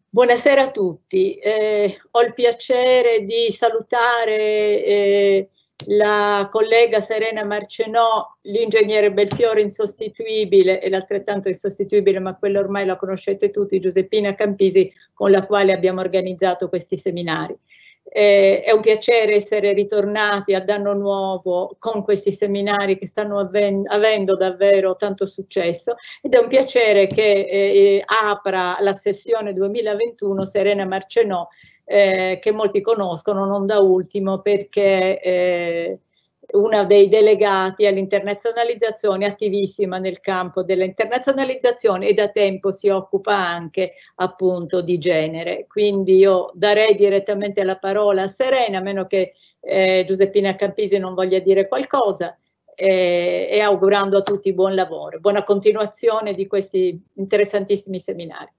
Buonasera a tutti. Ho il piacere di salutare la collega Serena Marcenò, l'ingegnere Belfiore insostituibile e l'altrettanto insostituibile, ma quello ormai la conoscete tutti, Giuseppina Campisi, con la quale abbiamo organizzato questi seminari. È un piacere essere ritornati ad anno nuovo con questi seminari che stanno avendo davvero tanto successo, ed è un piacere che apra la sessione 2021 Serena Marcenò, che molti conoscono, non da ultimo perché una dei delegati all'internazionalizzazione, attivissima nel campo dell'internazionalizzazione, e da tempo si occupa anche appunto di genere. Quindi io darei direttamente la parola a Serena, a meno che Giuseppina Campisi non voglia dire qualcosa, e augurando a tutti buon lavoro, buona continuazione di questi interessantissimi seminari.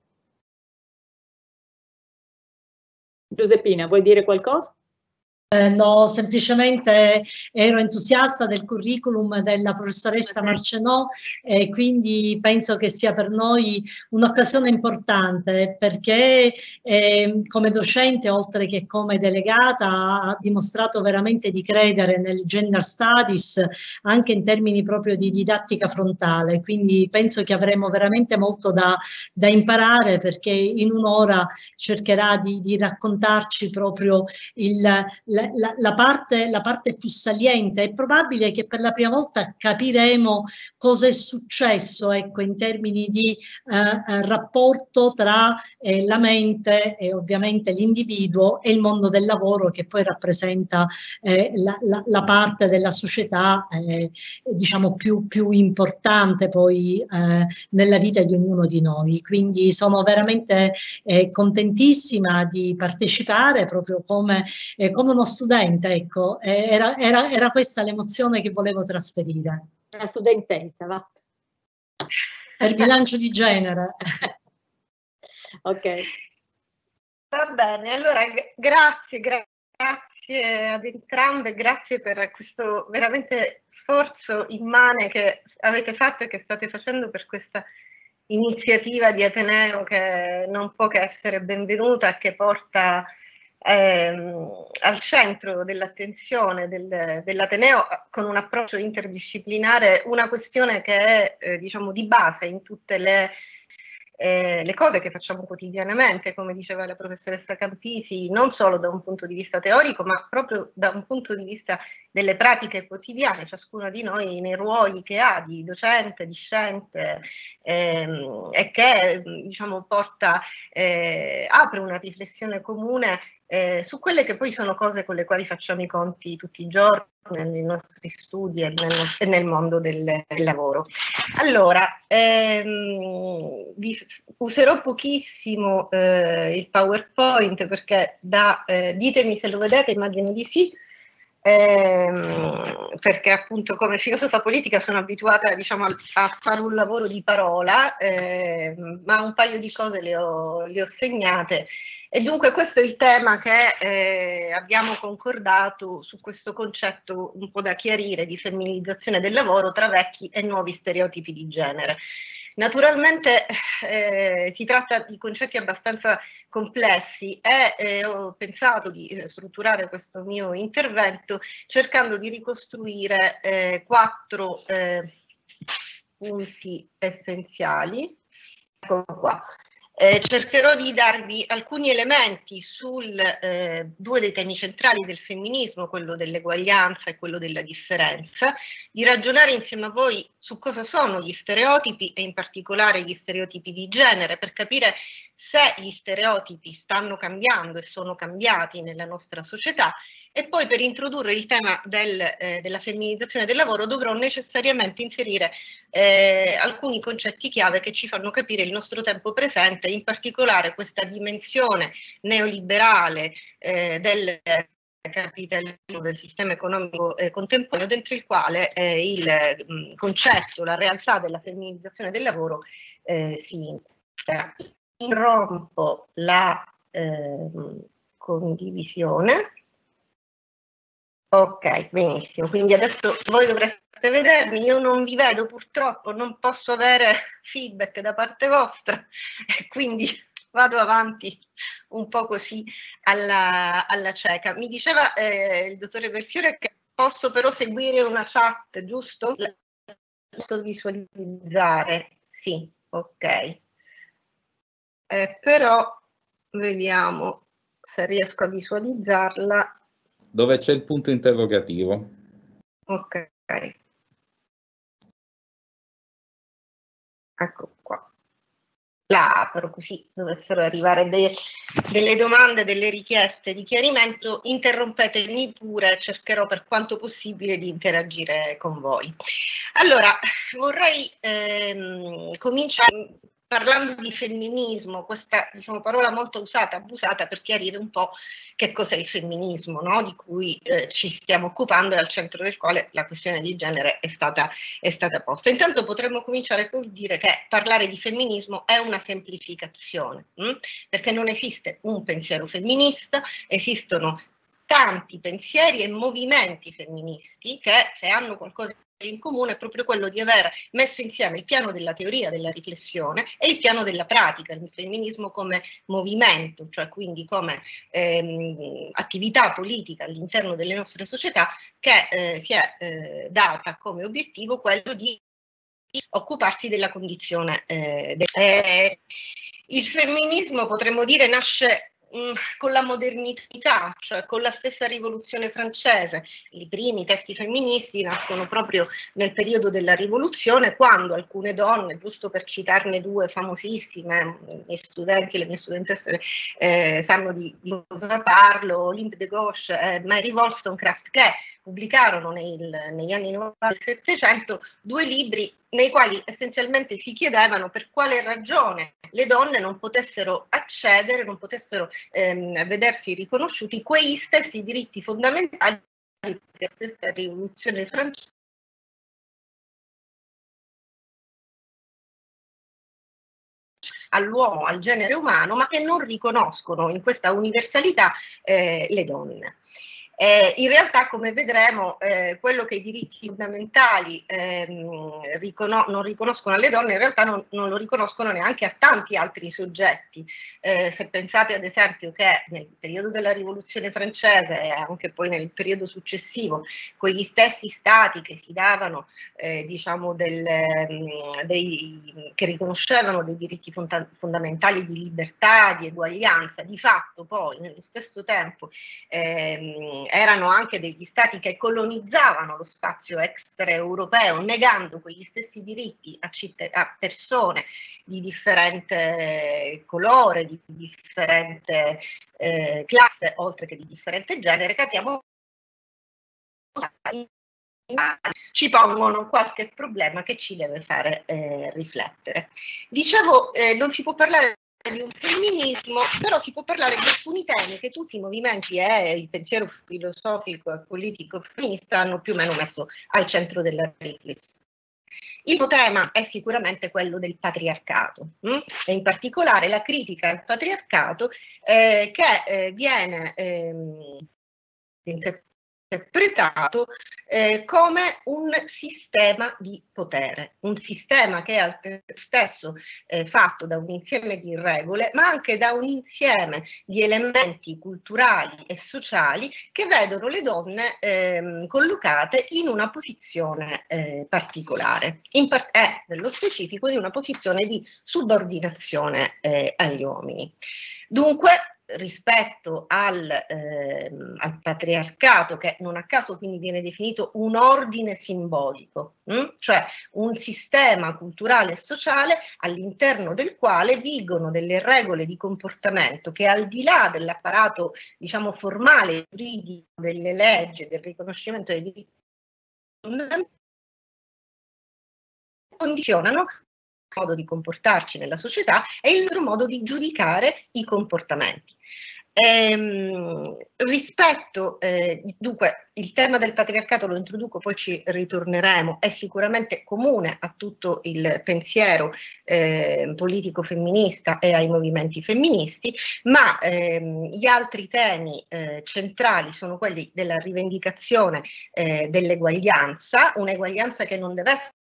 Giuseppina, vuoi dire qualcosa? No, semplicemente ero entusiasta del curriculum della professoressa Marcenò e quindi penso che sia per noi un'occasione importante perché come docente, oltre che come delegata, ha dimostrato veramente di credere nel gender studies anche in termini proprio di didattica frontale, quindi penso che avremo veramente molto da imparare, perché in un'ora cercherà di raccontarci proprio la parte più saliente. È probabile che per la prima volta capiremo cosa è successo, ecco, in termini di rapporto tra la mente e ovviamente l'individuo e il mondo del lavoro, che poi rappresenta la parte della società diciamo più importante poi nella vita di ognuno di noi. Quindi sono veramente contentissima di partecipare proprio come uno studente, ecco, era questa l'emozione che volevo trasferire. Una studentessa, va. Per bilancio di genere. Ok. Va bene, allora grazie ad entrambe, grazie per questo veramente sforzo immane che avete fatto e che state facendo per questa iniziativa di Ateneo, che non può che essere benvenuta e che porta al centro dell'attenzione dell'Ateneo, con un approccio interdisciplinare, una questione che è diciamo di base in tutte le cose che facciamo quotidianamente, come diceva la professoressa Campisi, non solo da un punto di vista teorico, ma proprio da un punto di vista delle pratiche quotidiane, ciascuno di noi nei ruoli che ha di docente, discente, e che diciamo apre una riflessione comune su quelle che poi sono cose con le quali facciamo i conti tutti i giorni nei nostri studi e nel mondo del lavoro. Allora, userò pochissimo il PowerPoint perché ditemi se lo vedete, immagino di sì, perché appunto come filosofa politica sono abituata diciamo a fare un lavoro di parola, ma un paio di cose le ho segnate. E dunque questo è il tema che abbiamo concordato su questo concetto un po' da chiarire di femminilizzazione del lavoro tra vecchi e nuovi stereotipi di genere. Naturalmente si tratta di concetti abbastanza complessi e ho pensato di strutturare questo mio intervento cercando di ricostruire 4 punti essenziali. Ecco qua. Cercherò di darvi alcuni elementi sul 2 dei temi centrali del femminismo, quello dell'eguaglianza e quello della differenza, di ragionare insieme a voi su cosa sono gli stereotipi e in particolare gli stereotipi di genere, per capire se gli stereotipi stanno cambiando e sono cambiati nella nostra società. E poi per introdurre il tema della femminilizzazione del lavoro dovrò necessariamente inserire alcuni concetti chiave che ci fanno capire il nostro tempo presente, in particolare questa dimensione neoliberale del capitalismo, del sistema economico contemporaneo, dentro il quale il concetto, la realtà della femminilizzazione del lavoro si integra. Interrompo la condivisione. Ok, benissimo, quindi adesso voi dovreste vedermi, io non vi vedo purtroppo, non posso avere feedback da parte vostra, quindi vado avanti un po' così alla cieca. Mi diceva il dottore Belfiore che posso però seguire una chat, giusto? La posso visualizzare, sì, ok. Però vediamo se riesco a visualizzarla. Dove c'è il punto interrogativo. Ok. Ecco qua. La apro così dovessero arrivare delle domande, delle richieste di chiarimento, interrompetemi pure, cercherò per quanto possibile di interagire con voi. Allora, vorrei cominciare parlando di femminismo, questa diciamo, parola molto usata, abusata per chiarire un po' che cos'è il femminismo, no? Di cui ci stiamo occupando e al centro del quale la questione di genere è stata posta. Intanto potremmo cominciare col dire che parlare di femminismo è una semplificazione, perché non esiste un pensiero femminista, esistono tanti pensieri e movimenti femministi che, se hanno qualcosa in comune, è proprio quello di aver messo insieme il piano della teoria, della riflessione e il piano della pratica, il femminismo come movimento, cioè quindi come attività politica all'interno delle nostre società che si è data come obiettivo quello di occuparsi della condizione. Il femminismo, potremmo dire, nasce con la modernità, cioè con la stessa rivoluzione francese. I primi testi femministi nascono proprio nel periodo della rivoluzione, quando alcune donne, giusto per citarne due famosissime, i miei studenti, le mie studentesse sanno di cosa parlo, Olympe de Gauche e Mary Wollstonecraft, che pubblicarono negli anni 90 del Settecento 2 libri nei quali essenzialmente si chiedevano per quale ragione le donne non potessero accedere, non potessero vedersi riconosciuti quei stessi diritti fondamentali della stessa rivoluzione francese all'uomo, al genere umano, ma che non riconoscono in questa universalità le donne. In realtà, come vedremo, quello che i diritti fondamentali non riconoscono alle donne, in realtà non lo riconoscono neanche a tanti altri soggetti. Se pensate ad esempio che nel periodo della Rivoluzione francese e anche poi nel periodo successivo, quegli stessi stati che si davano, diciamo, che riconoscevano dei diritti fondamentali di libertà, di eguaglianza, di fatto poi nello stesso tempo erano anche degli stati che colonizzavano lo spazio extraeuropeo, negando quegli stessi diritti a persone di differente colore, di differente classe, oltre che di differente genere, capiamo ci pongono qualche problema che ci deve fare riflettere. Dicevo, non si può parlare di un femminismo, però si può parlare di alcuni temi che tutti i movimenti e il pensiero filosofico e politico femminista hanno più o meno messo al centro della riflessione. Il primo tema è sicuramente quello del patriarcato, e in particolare la critica al patriarcato che viene interpretato come un sistema di potere, un sistema che è al tempo stesso fatto da un insieme di regole, ma anche da un insieme di elementi culturali e sociali che vedono le donne collocate in una posizione particolare, nello specifico in una posizione di subordinazione agli uomini. Dunque, rispetto al patriarcato, che non a caso quindi viene definito un ordine simbolico, cioè un sistema culturale e sociale all'interno del quale vigono delle regole di comportamento che, al di là dell'apparato, diciamo, formale, giuridico, delle leggi, del riconoscimento dei diritti fondamentali, condizionano il modo di comportarci nella società e il loro modo di giudicare i comportamenti. Rispetto, dunque, il tema del patriarcato lo introduco, poi ci ritorneremo, è sicuramente comune a tutto il pensiero politico femminista e ai movimenti femministi, ma gli altri temi centrali sono quelli della rivendicazione dell'eguaglianza, un'eguaglianza che non deve essere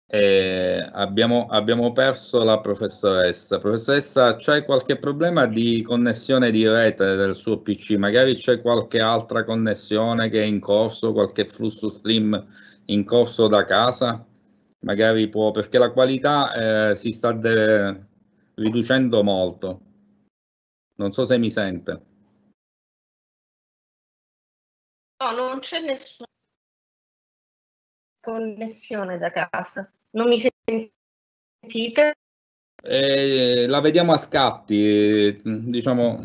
Abbiamo perso la professoressa. Professoressa, c'è qualche problema di connessione di rete del suo PC? Magari c'è qualche altra connessione che è in corso, qualche flusso stream in corso da casa? Magari può, perché la qualità si sta riducendo molto. Non so se mi sente. No, non c'è nessuna connessione da casa. Non mi sentite? La vediamo a scatti, diciamo.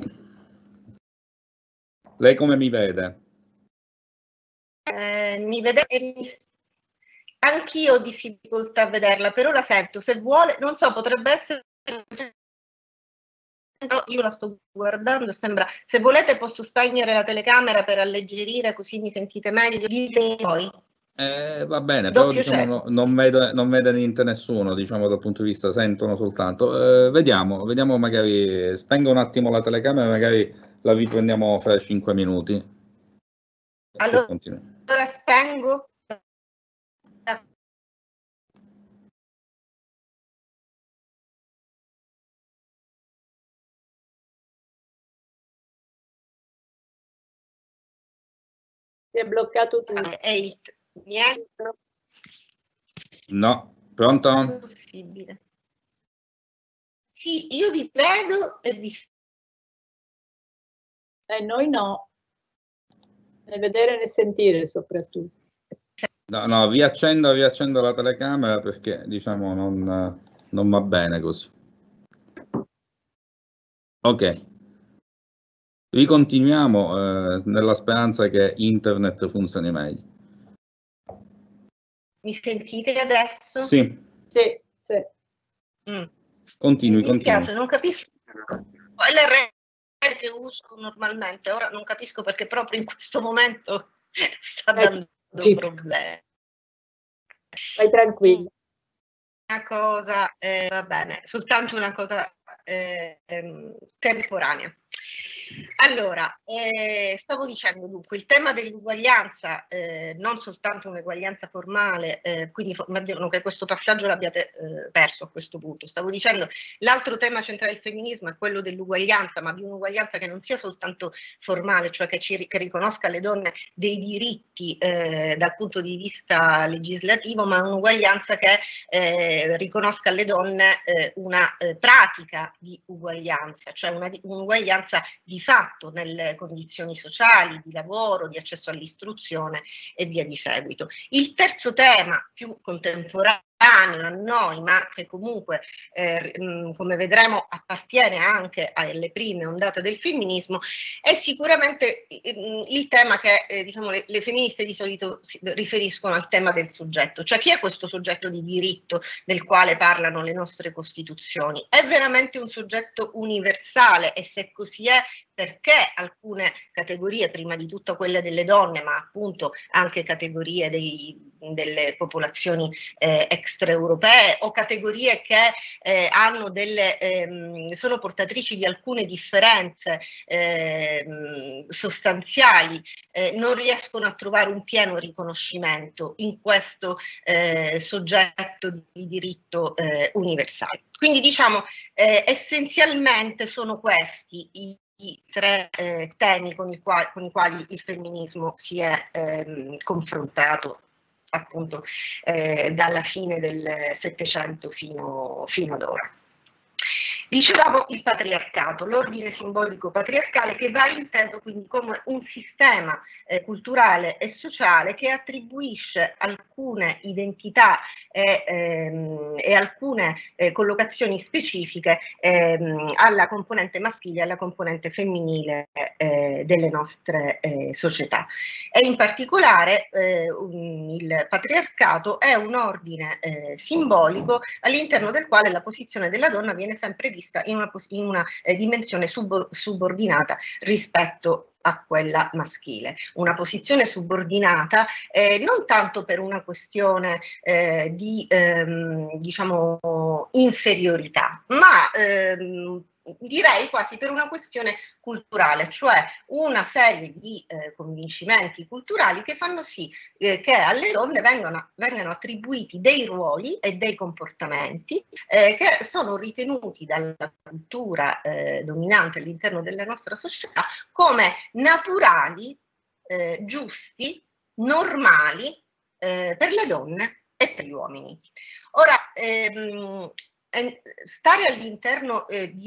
Lei come mi vede? Mi vede? Anch'io ho difficoltà a vederla, per ora sento. Se vuole, non so, potrebbe essere. Io la sto guardando, sembra. Se volete posso spegnere la telecamera per alleggerire, così mi sentite meglio. Dite poi. Va bene, però diciamo, non vede niente nessuno, diciamo, dal punto di vista, sentono soltanto. Vediamo, magari spengo un attimo la telecamera, magari la riprendiamo fra 5 minuti. Allora spengo. Si è bloccato tutto. Niente. No, pronto? Non è possibile. Sì, io vi vedo e vi... Noi no. Né vedere né sentire soprattutto. No, riaccendo la telecamera perché, diciamo, non va bene così. Ok. Ricontinuiamo nella speranza che internet funzioni meglio. Mi sentite adesso? Sì. Sì. Continui. Mi dispiace, non capisco. L'RL che uso normalmente, ora non capisco perché proprio in questo momento sta dando problemi. Vai tranquillo. Una cosa, va bene, soltanto una cosa temporanea. Allora, stavo dicendo dunque, il tema dell'uguaglianza, non soltanto un'uguaglianza formale, quindi immagino che questo passaggio l'abbiate perso a questo punto. Stavo dicendo, l'altro tema centrale del femminismo è quello dell'uguaglianza, ma di un'uguaglianza che non sia soltanto formale, cioè che riconosca alle donne dei diritti dal punto di vista legislativo, ma un'uguaglianza che riconosca alle donne una pratica di uguaglianza, cioè un'uguaglianza di fatto nelle condizioni sociali, di lavoro, di accesso all'istruzione e via di seguito. Il terzo tema, più contemporaneo a noi, ma che comunque, come vedremo, appartiene anche alle prime ondate del femminismo, è sicuramente il tema che diciamo, le femministe di solito si riferiscono al tema del soggetto, cioè chi è questo soggetto di diritto del quale parlano le nostre costituzioni? È veramente un soggetto universale e se così è, perché alcune categorie, prima di tutto quelle delle donne, ma appunto anche categorie delle popolazioni extraeuropee o categorie che hanno sono portatrici di alcune differenze sostanziali, non riescono a trovare un pieno riconoscimento in questo soggetto di diritto universale. Quindi diciamo essenzialmente sono questi i tre temi con i quali il femminismo si è confrontato appunto dalla fine del Settecento fino ad ora. Dicevamo il patriarcato, l'ordine simbolico patriarcale che va inteso quindi come un sistema culturale e sociale che attribuisce alcune identità e alcune collocazioni specifiche alla componente maschile e alla componente femminile delle nostre società. E in particolare il patriarcato è un ordine simbolico all'interno del quale la posizione della donna viene sempre vista in una dimensione subordinata rispetto a quella maschile. Una posizione subordinata non tanto per una questione di diciamo inferiorità, ma direi quasi per una questione culturale, cioè una serie di convincimenti culturali che fanno sì che alle donne vengano attribuiti dei ruoli e dei comportamenti che sono ritenuti dalla cultura dominante all'interno della nostra società come naturali, giusti, normali per le donne e per gli uomini. Ora, stare all'interno di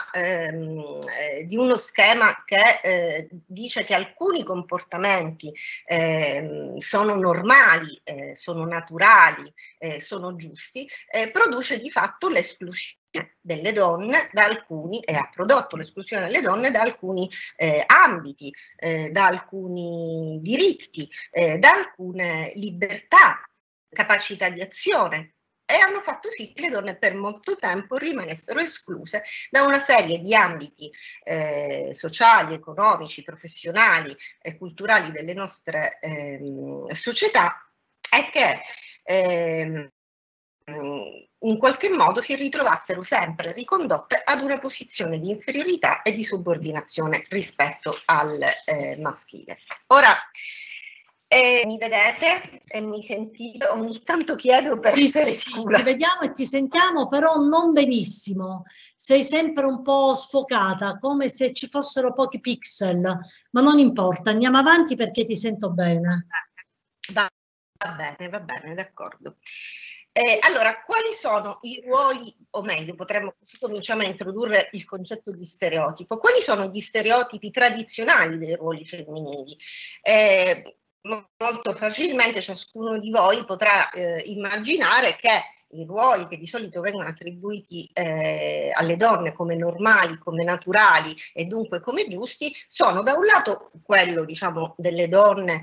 uno schema che dice che alcuni comportamenti sono normali, sono naturali, sono giusti, produce di fatto l'esclusione delle donne da alcuni, e ha prodotto l'esclusione delle donne da alcuni ambiti, da alcuni diritti, da alcune libertà, capacità di azione, e hanno fatto sì che le donne per molto tempo rimanessero escluse da una serie di ambiti sociali, economici, professionali e culturali delle nostre società, e che in qualche modo si ritrovassero sempre ricondotte ad una posizione di inferiorità e di subordinazione rispetto al maschile. Ora, mi vedete e mi sentite? Ogni tanto chiedo per sì, ti vediamo e ti sentiamo, però non benissimo. Sei sempre un po' sfocata, come se ci fossero pochi pixel, ma non importa, andiamo avanti perché ti sento bene. Va bene, d'accordo. Allora, quali sono i ruoli, o meglio, cominciamo a introdurre il concetto di stereotipo. Quali sono gli stereotipi tradizionali dei ruoli femminili? Molto facilmente ciascuno di voi potrà immaginare che i ruoli che di solito vengono attribuiti alle donne come normali, come naturali e dunque come giusti, sono da un lato quello, diciamo, delle donne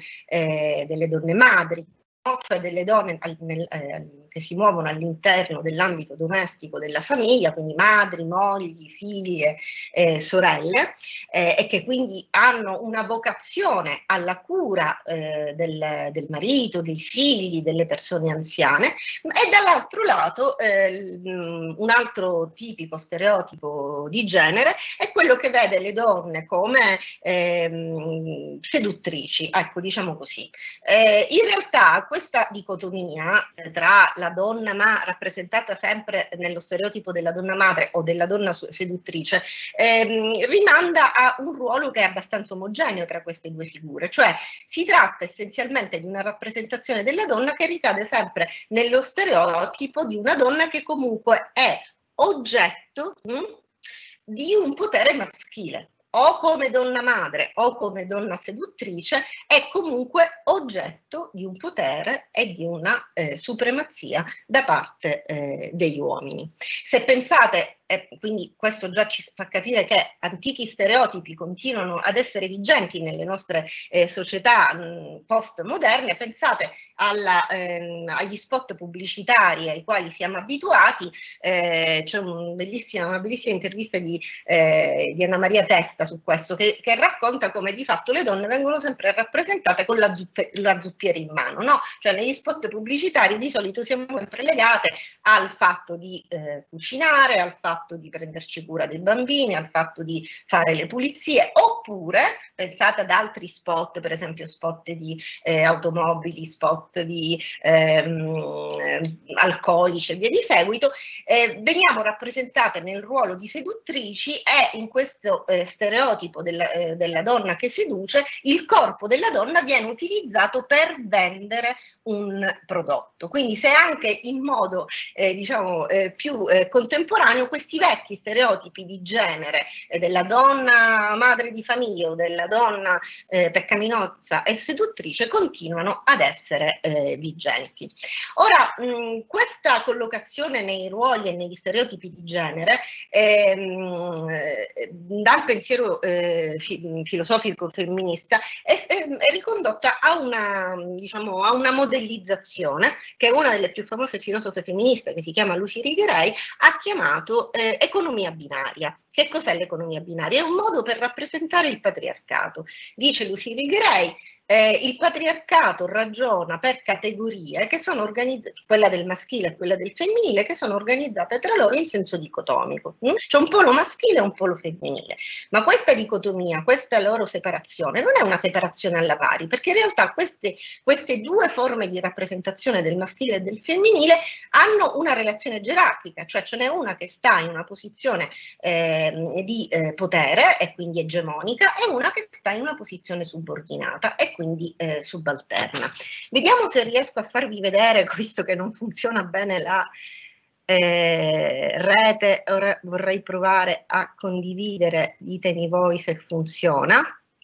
madri, cioè delle donne che si muovono all'interno dell'ambito domestico della famiglia, quindi madri, mogli, figlie, sorelle, e che quindi hanno una vocazione alla cura del marito, dei figli, delle persone anziane, e dall'altro lato un altro tipico stereotipo di genere è quello che vede le donne come seduttrici, ecco, diciamo così. In realtà questa dicotomia tra la donna rappresentata sempre nello stereotipo della donna madre o della donna seduttrice rimanda a un ruolo che è abbastanza omogeneo tra queste due figure, cioè si tratta essenzialmente di una rappresentazione della donna che ricade sempre nello stereotipo di una donna che comunque è oggetto di un potere maschile, o come donna madre o come donna seduttrice, è comunque oggetto di un potere e di una supremazia da parte degli uomini. Se pensate, quindi questo già ci fa capire che antichi stereotipi continuano ad essere vigenti nelle nostre società postmoderne, pensate agli spot pubblicitari ai quali siamo abituati. C'è una bellissima intervista di Anna Maria Testa su questo, che racconta come di fatto le donne vengono sempre rappresentate con la zuppiera in mano, no? Cioè negli spot pubblicitari di solito siamo sempre legate al fatto di cucinare, al fatto di prenderci cura dei bambini, al fatto di fare le pulizie, oppure pensate ad altri spot, per esempio spot di automobili, spot di alcolici e via di seguito, veniamo rappresentate nel ruolo di seduttrici, e in questo stereotipo della donna che seduce, il corpo della donna viene utilizzato per vendere un prodotto. Quindi se anche in modo diciamo più contemporaneo questi vecchi stereotipi di genere della donna madre di famiglia o della donna peccaminozza e seduttrice continuano ad essere vigenti. Ora, questa collocazione nei ruoli e negli stereotipi di genere dal pensiero filosofico femminista è ricondotta a una, diciamo, a una modellizzazione che una delle più famose filosofe femministe, che si chiama Lucy Irigaray, ha chiamato economia binaria. Che cos'è l'economia binaria? È un modo per rappresentare il patriarcato. Dice Lucy Gray, il patriarcato ragiona per categorie che sono organizzate, quella del maschile e quella del femminile, che sono organizzate tra loro in senso dicotomico. C'è un polo maschile e un polo femminile. Ma questa dicotomia, questa loro separazione, non è una separazione alla pari, perché in realtà queste due forme di rappresentazione del maschile e del femminile hanno una relazione gerarchica, cioè ce n'è una che sta in una posizione di potere e quindi egemonica, e una che sta in una posizione subordinata e quindi subalterna. Vediamo se riesco a farvi vedere, visto che non funziona bene la rete. Ora vorrei provare a condividere, ditemi voi se funziona.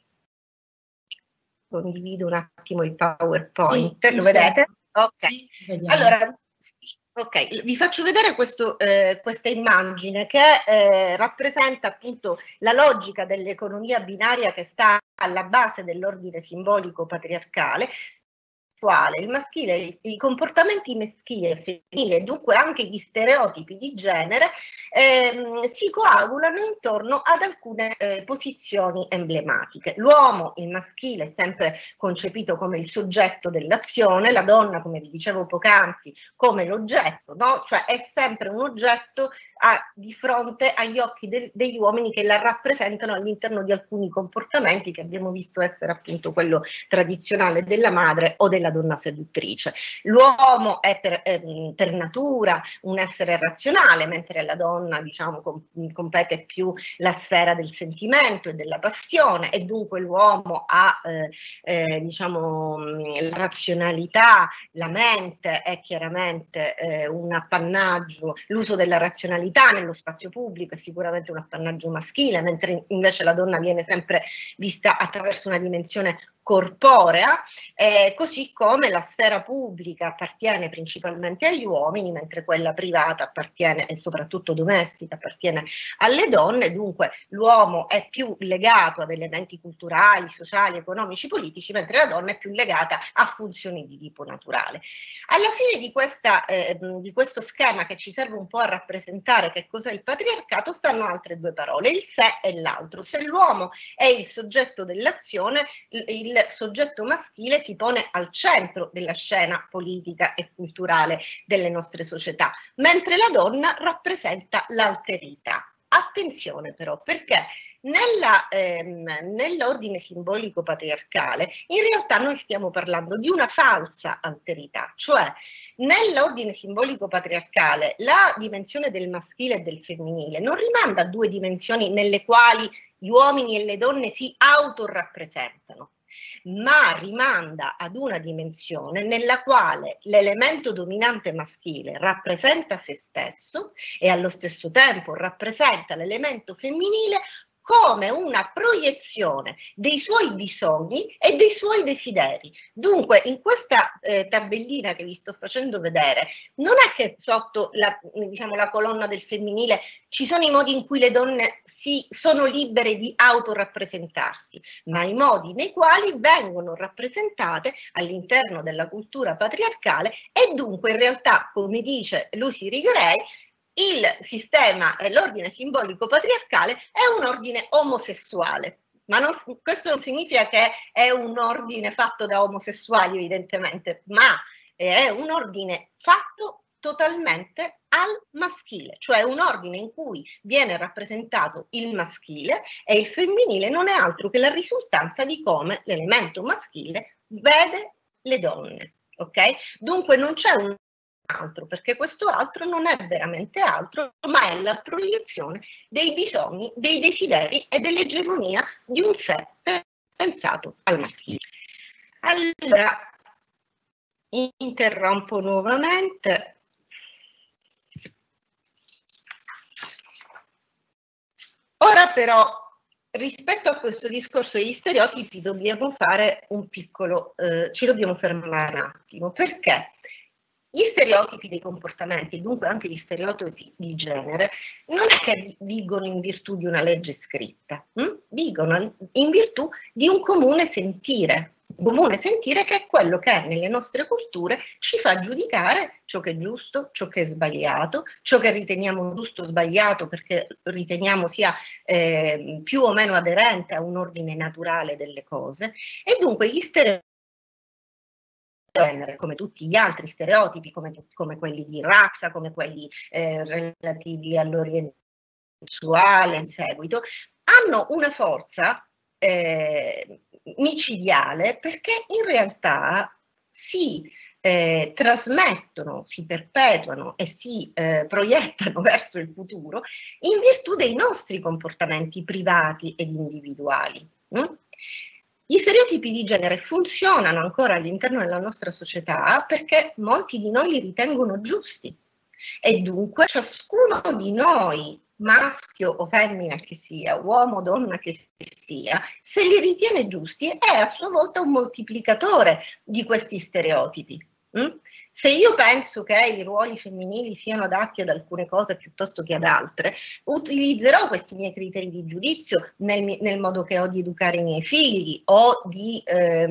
Condivido un attimo il PowerPoint, sì, lo vedete? Ok, sì, allora ok, vi faccio vedere questa immagine che rappresenta appunto la logica dell'economia binaria che sta alla base dell'ordine simbolico patriarcale. Il maschile, i comportamenti maschili e femminili, e dunque anche gli stereotipi di genere, si coagulano intorno ad alcune posizioni emblematiche. L'uomo, il maschile, è sempre concepito come il soggetto dell'azione, la donna, come vi dicevo poc'anzi, come l'oggetto, no? Cioè è sempre un oggetto di fronte agli occhi degli uomini che la rappresentano all'interno di alcuni comportamenti che abbiamo visto essere appunto quello tradizionale della madre o della donna seduttrice. L'uomo è per natura un essere razionale, mentre la donna, diciamo, compete più la sfera del sentimento e della passione, e dunque l'uomo ha diciamo la razionalità, la mente è chiaramente un appannaggio, l'uso della razionalità nello spazio pubblico è sicuramente un appannaggio maschile, mentre invece la donna viene sempre vista attraverso una dimensione corporea, così come la sfera pubblica appartiene principalmente agli uomini, mentre quella privata appartiene, e soprattutto domestica, appartiene alle donne. Dunque l'uomo è più legato ad elementi culturali, sociali, economici, politici, mentre la donna è più legata a funzioni di tipo naturale. Alla fine di questo schema, che ci serve un po' a rappresentare che cos'è il patriarcato, stanno altre due parole, il sé e l'altro. Se l'uomo è il soggetto dell'azione, il soggetto maschile si pone al centro della scena politica e culturale delle nostre società, mentre la donna rappresenta l'alterità. Attenzione però, perché nell'ordine simbolico patriarcale in realtà noi stiamo parlando di una falsa alterità, cioè nell'ordine simbolico patriarcale la dimensione del maschile e del femminile non rimanda a due dimensioni nelle quali gli uomini e le donne si autorappresentano, ma rimanda ad una dimensione nella quale l'elemento dominante maschile rappresenta se stesso e allo stesso tempo rappresenta l'elemento femminile come una proiezione dei suoi bisogni e dei suoi desideri. Dunque, in questa tabellina che vi sto facendo vedere, non è che sotto la colonna del femminile ci sono i modi in cui le donne sono libere di autorappresentarsi, ma i modi nei quali vengono rappresentate all'interno della cultura patriarcale, e dunque in realtà, come dice Lucy Gray, il sistema, l'ordine simbolico patriarcale è un ordine omosessuale, ma questo non significa che è un ordine fatto da omosessuali evidentemente, ma è un ordine fatto totalmente al maschile, cioè un ordine in cui viene rappresentato il maschile e il femminile non è altro che la risultanza di come l'elemento maschile vede le donne, ok? Dunque non c'è un altro, perché questo altro non è veramente altro, ma è la proiezione dei bisogni, dei desideri e dell'egemonia di un sé pensato al maschile. Allora, interrompo nuovamente. Ora però, rispetto a questo discorso degli stereotipi, dobbiamo fare un piccolo, ci dobbiamo fermare un attimo, perché Gli stereotipi dei comportamenti, dunque anche gli stereotipi di genere, non è che vigono in virtù di una legge scritta, vigono in virtù di un comune sentire che è quello che nelle nostre culture ci fa giudicare ciò che è giusto, ciò che è sbagliato, ciò che riteniamo giusto o sbagliato perché riteniamo sia più o meno aderente a un ordine naturale delle cose, e dunque gli stereotipi, come tutti gli altri stereotipi, come quelli di razza, come quelli relativi all'orientamento sessuale in seguito, hanno una forza micidiale, perché in realtà si trasmettono, si perpetuano e si proiettano verso il futuro in virtù dei nostri comportamenti privati ed individuali. Gli stereotipi di genere funzionano ancora all'interno della nostra società perché molti di noi li ritengono giusti, e dunque ciascuno di noi, maschio o femmina che sia, uomo o donna che sia, se li ritiene giusti è a sua volta un moltiplicatore di questi stereotipi. Se io penso che i ruoli femminili siano adatti ad alcune cose piuttosto che ad altre, utilizzerò questi miei criteri di giudizio nel modo che ho di educare i miei figli o di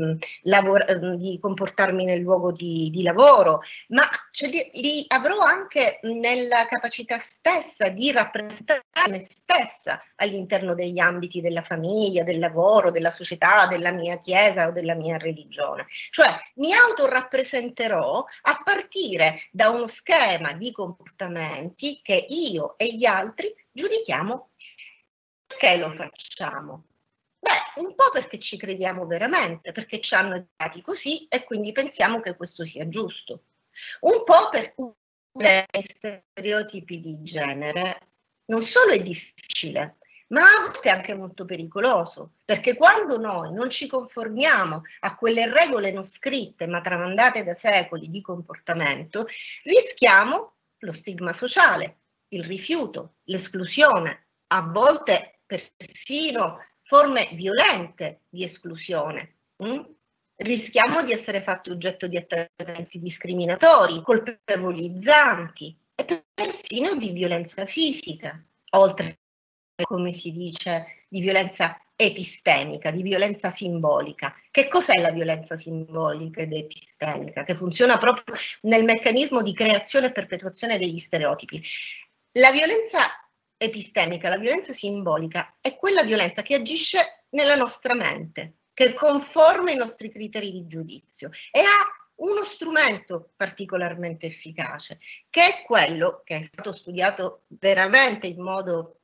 comportarmi nel luogo di lavoro, ma li avrò anche nella capacità stessa di rappresentare me stessa all'interno degli ambiti della famiglia, del lavoro, della società, della mia chiesa o della mia religione. Cioè mi autorappresenterò a partire da uno schema di comportamenti che io e gli altri giudichiamo. Perché lo facciamo? Beh, un po' perché ci crediamo veramente, perché ci hanno educati così e quindi pensiamo che questo sia giusto. Un po' per i stereotipi di genere non solo è difficile, ma a volte è anche molto pericoloso, perché quando noi non ci conformiamo a quelle regole non scritte ma tramandate da secoli di comportamento, rischiamo lo stigma sociale, il rifiuto, l'esclusione, a volte persino forme violente di esclusione. Rischiamo di essere fatti oggetto di atteggiamenti discriminatori, colpevolizzanti e persino di violenza fisica, oltre, come si dice, di violenza epistemica, di violenza simbolica. Che cos'è la violenza simbolica ed epistemica? Che funziona proprio nel meccanismo di creazione e perpetuazione degli stereotipi. La violenza epistemica, la violenza simbolica, è quella violenza che agisce nella nostra mente, che conforma i nostri criteri di giudizio e ha uno strumento particolarmente efficace, che è quello che è stato studiato veramente in modo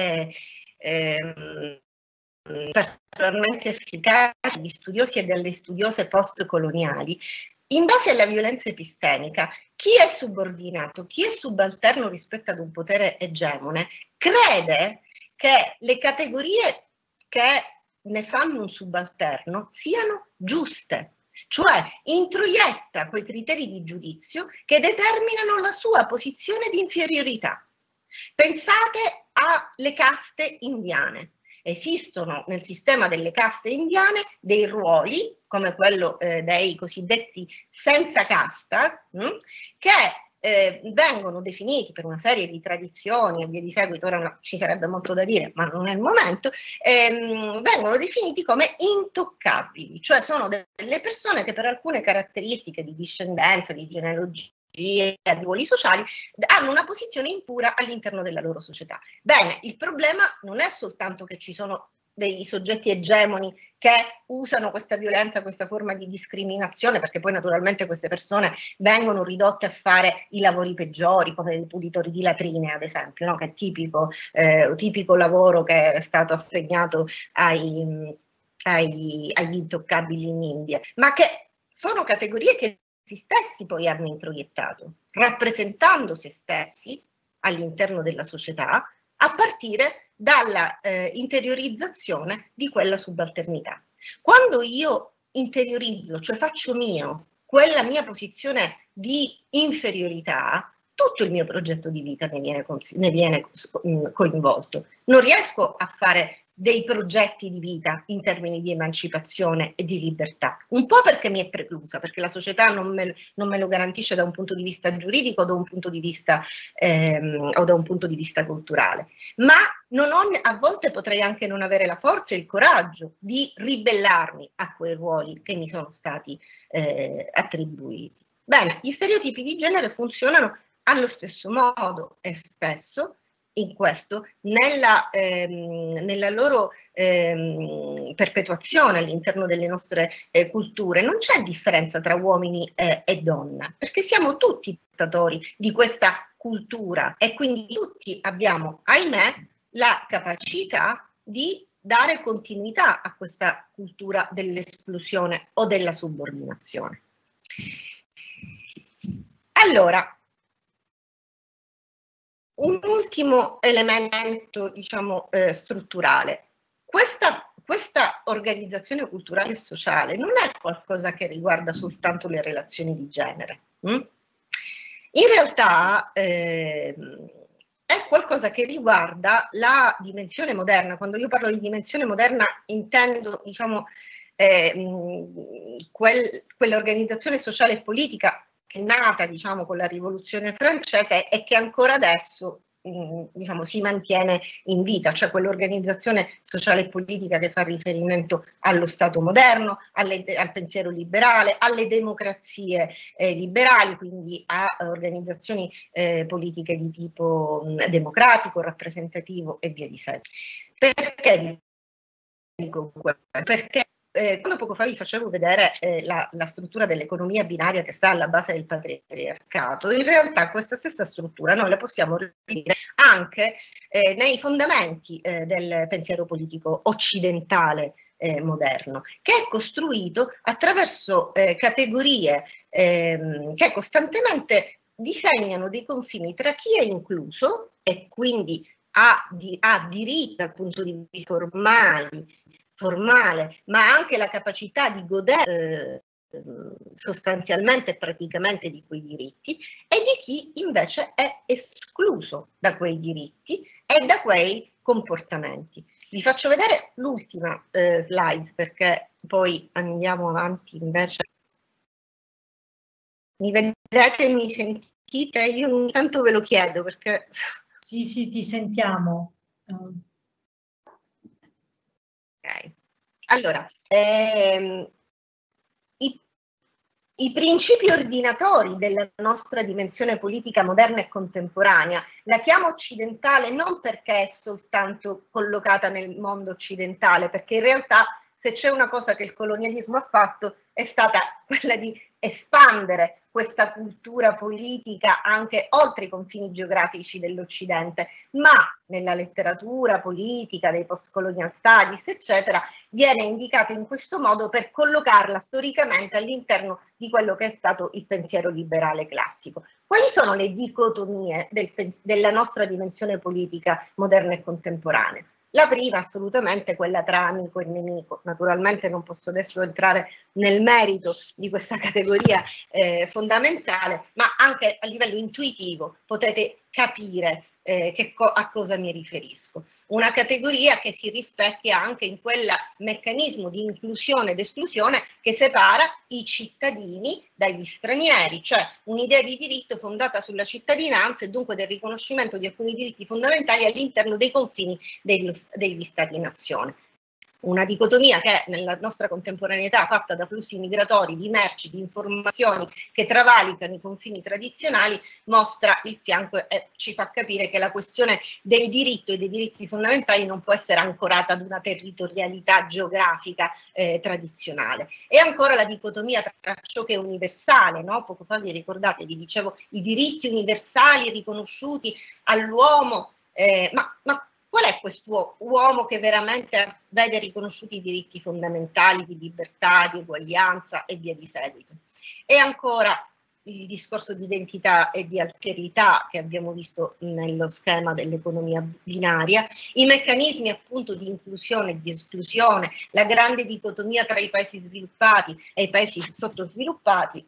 particolarmente efficace dagli studiosi e dalle studiose postcoloniali. In base alla violenza epistemica, chi è subordinato, chi è subalterno rispetto ad un potere egemone, crede che le categorie che ne fanno un subalterno siano giuste, cioè introietta quei criteri di giudizio che determinano la sua posizione di inferiorità. Pensate alle caste indiane. Esistono nel sistema delle caste indiane dei ruoli, come quello dei cosiddetti senza casta, che vengono definiti per una serie di tradizioni e via di seguito, ora ci sarebbe molto da dire, ma non è il momento, vengono definiti come intoccabili, cioè sono delle persone che per alcune caratteristiche di discendenza, di genealogia, di ruoli sociali, hanno una posizione impura all'interno della loro società. Bene, il problema non è soltanto che ci sono dei soggetti egemoni che usano questa violenza, questa forma di discriminazione, perché poi naturalmente queste persone vengono ridotte a fare i lavori peggiori, come i pulitori di latrine, ad esempio, no? Che è tipico lavoro che è stato assegnato agli intoccabili in India, ma che sono categorie che essi stessi poi hanno introiettato, rappresentando se stessi all'interno della società a partire dalla interiorizzazione di quella subalternità. Quando io interiorizzo, cioè faccio mio, quella mia posizione di inferiorità, tutto il mio progetto di vita ne viene coinvolto. Non riesco a fare dei progetti di vita in termini di emancipazione e di libertà. Un po' perché mi è preclusa, perché la società non me lo garantisce da un punto di vista giuridico o da un punto di vista, culturale, ma a volte potrei anche non avere la forza e il coraggio di ribellarmi a quei ruoli che mi sono stati attribuiti. Bene, gli stereotipi di genere funzionano allo stesso modo e spesso in questo, nella loro perpetuazione all'interno delle nostre culture. Non c'è differenza tra uomini e donne, perché siamo tutti portatori di questa cultura e quindi tutti abbiamo, ahimè, la capacità di dare continuità a questa cultura dell'esclusione o della subordinazione. Allora, un ultimo elemento, diciamo, strutturale. Questa organizzazione culturale e sociale non è qualcosa che riguarda soltanto le relazioni di genere. In realtà è qualcosa che riguarda la dimensione moderna. Quando io parlo di dimensione moderna intendo, diciamo, quell'organizzazione sociale e politica che è nata, diciamo, con la rivoluzione francese e che ancora adesso diciamo, si mantiene in vita, cioè quell'organizzazione sociale e politica che fa riferimento allo Stato moderno, al pensiero liberale, alle democrazie liberali, quindi a organizzazioni politiche di tipo democratico, rappresentativo e via di seguito. Perché dico questo? Perché quando poco fa vi facevo vedere la struttura dell'economia binaria che sta alla base del patriarcato, in realtà questa stessa struttura noi la possiamo rivedere anche nei fondamenti del pensiero politico occidentale moderno, che è costruito attraverso categorie che costantemente disegnano dei confini tra chi è incluso e quindi ha diritto dal punto di vista formale, ma anche la capacità di godere sostanzialmente e praticamente di quei diritti, e di chi invece è escluso da quei diritti e da quei comportamenti. Vi faccio vedere l'ultima slide perché poi andiamo avanti invece. Mi vedete e mi sentite? Io ogni tanto ve lo chiedo perché... Sì, sì, ti sentiamo. Ok, allora, i principi ordinatori della nostra dimensione politica moderna e contemporanea la chiamo occidentale non perché è soltanto collocata nel mondo occidentale, perché in realtà se c'è una cosa che il colonialismo ha fatto è stata quella di espandere questa cultura politica anche oltre i confini geografici dell'Occidente, ma nella letteratura politica dei post-colonial studies, eccetera, viene indicata in questo modo per collocarla storicamente all'interno di quello che è stato il pensiero liberale classico. Quali sono le dicotomie della nostra dimensione politica moderna e contemporanea? La prima assolutamente quella tra amico e nemico. Naturalmente non posso adesso entrare nel merito di questa categoria fondamentale, ma anche a livello intuitivo potete capire a cosa mi riferisco. Una categoria che si rispecchia anche in quel meccanismo di inclusione ed esclusione che separa i cittadini dagli stranieri, cioè un'idea di diritto fondata sulla cittadinanza e dunque del riconoscimento di alcuni diritti fondamentali all'interno dei confini degli Stati-nazione. Una dicotomia che nella nostra contemporaneità, fatta da flussi migratori di merci, di informazioni che travalicano i confini tradizionali, mostra il fianco e ci fa capire che la questione del diritto e dei diritti fondamentali non può essere ancorata ad una territorialità geografica tradizionale. E ancora la dicotomia tra ciò che è universale, no? Poco fa vi ricordate, vi dicevo i diritti universali riconosciuti all'uomo, ma qual è questo uomo che veramente vede riconosciuti i diritti fondamentali di libertà, di eguaglianza e via di seguito? E ancora il discorso di identità e di alterità che abbiamo visto nello schema dell'economia binaria, i meccanismi appunto di inclusione e di esclusione, la grande dicotomia tra i paesi sviluppati e i paesi sottosviluppati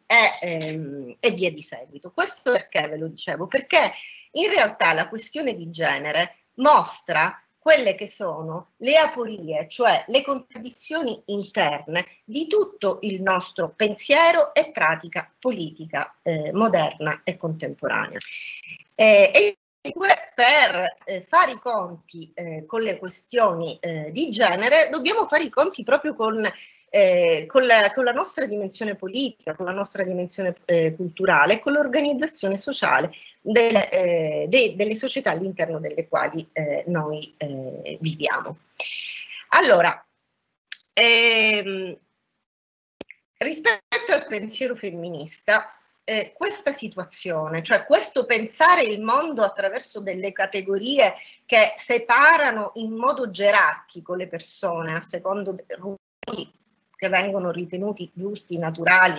e via di seguito. Questo perché ve lo dicevo? Perché in realtà la questione di genere mostra quelle che sono le aporie, cioè le contraddizioni interne di tutto il nostro pensiero e pratica politica moderna e contemporanea. E per fare i conti con le questioni di genere dobbiamo fare i conti proprio con la nostra dimensione politica, con la nostra dimensione culturale, con l'organizzazione sociale delle società all'interno delle quali noi viviamo. Allora, rispetto al pensiero femminista, questa situazione, cioè questo pensare il mondo attraverso delle categorie che separano in modo gerarchico le persone a secondo dei ruoli che vengono ritenuti giusti, naturali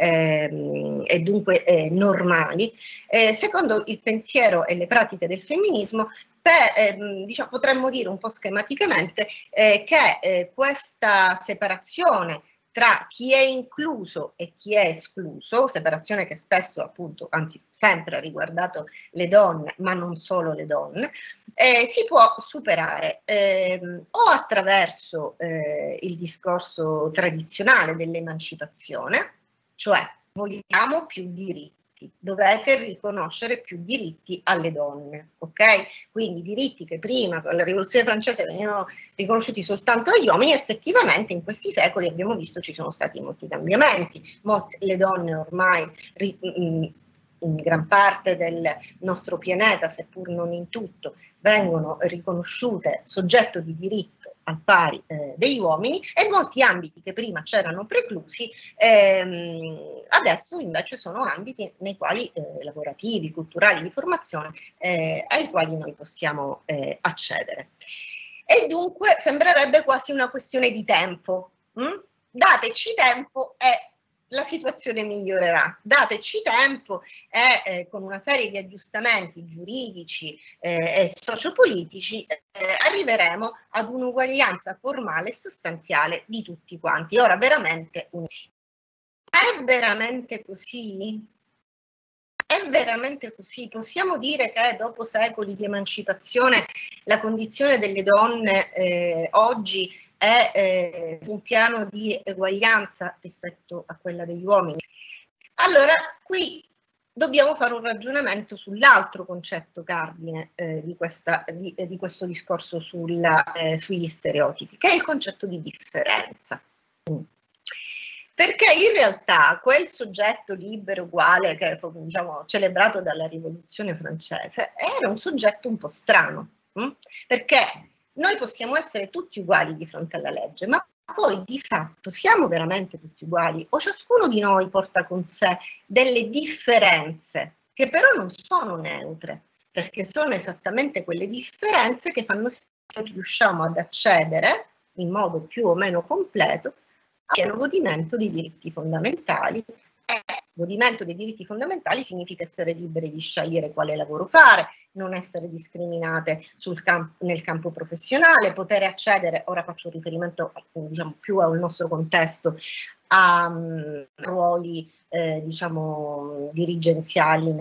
e dunque normali, secondo il pensiero e le pratiche del femminismo, diciamo, potremmo dire un po' schematicamente che questa separazione tra chi è incluso e chi è escluso, separazione che spesso appunto, anzi sempre ha riguardato le donne, ma non solo le donne, si può superare o attraverso il discorso tradizionale dell'emancipazione, cioè vogliamo più diritti, dovete riconoscere più diritti alle donne, ok? Quindi diritti che prima con la rivoluzione francese venivano riconosciuti soltanto agli uomini, effettivamente in questi secoli abbiamo visto ci sono stati molti cambiamenti, le donne ormai in gran parte del nostro pianeta, seppur non in tutto, vengono riconosciute soggetto di diritto al pari degli uomini, e molti ambiti che prima c'erano preclusi adesso invece sono ambiti nei quali lavorativi, culturali, di formazione ai quali noi possiamo accedere. E dunque sembrerebbe quasi una questione di tempo. Dateci tempo e la situazione migliorerà. Dateci tempo e con una serie di aggiustamenti giuridici e sociopolitici arriveremo ad un'uguaglianza formale e sostanziale di tutti quanti. Ora, veramente è veramente così? È veramente così? Possiamo dire che dopo secoli di emancipazione la condizione delle donne oggi è su un piano di eguaglianza rispetto a quella degli uomini? Allora, qui dobbiamo fare un ragionamento sull'altro concetto cardine di questo discorso sugli stereotipi, che è il concetto di differenza. Perché in realtà quel soggetto libero uguale che fu, diciamo, celebrato dalla Rivoluzione francese era un soggetto un po' strano, perché noi possiamo essere tutti uguali di fronte alla legge, ma poi di fatto siamo veramente tutti uguali o ciascuno di noi porta con sé delle differenze che però non sono neutre, perché sono esattamente quelle differenze che fanno sì che riusciamo ad accedere in modo più o meno completo al pieno godimento dei diritti fondamentali. Godimento dei diritti fondamentali significa essere liberi di scegliere quale lavoro fare, non essere discriminate nel campo professionale, poter accedere, ora faccio riferimento diciamo, più al nostro contesto, a ruoli diciamo, dirigenziali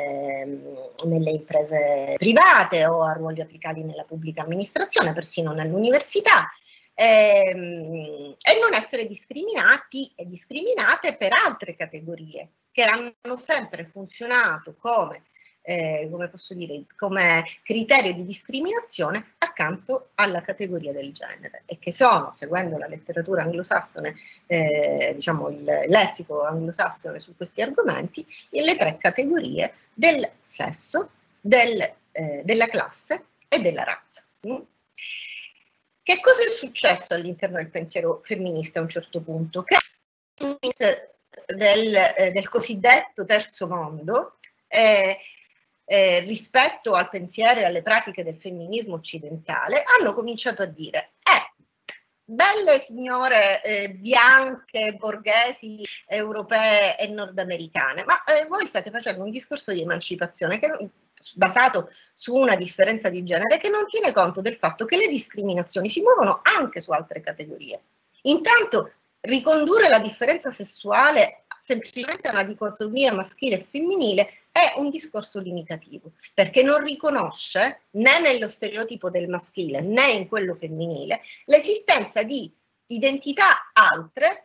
nelle imprese private o a ruoli applicati nella pubblica amministrazione, persino nell'università. E non essere discriminati e discriminate per altre categorie che hanno sempre funzionato come posso dire, come criterio di discriminazione accanto alla categoria del genere e che sono, seguendo la letteratura anglosassone, diciamo il lessico anglosassone su questi argomenti, le tre categorie del sesso, della classe e della razza. Che cosa è successo all'interno del pensiero femminista a un certo punto? Che del cosiddetto terzo mondo, rispetto al pensiero e alle pratiche del femminismo occidentale, hanno cominciato a dire belle signore bianche, borghesi, europee e nordamericane, ma voi state facendo un discorso di emancipazione basato su una differenza di genere che non tiene conto del fatto che le discriminazioni si muovono anche su altre categorie. Intanto, ricondurre la differenza sessuale semplicemente una dicotomia maschile e femminile, è un discorso limitativo, perché non riconosce né nello stereotipo del maschile né in quello femminile l'esistenza di identità altre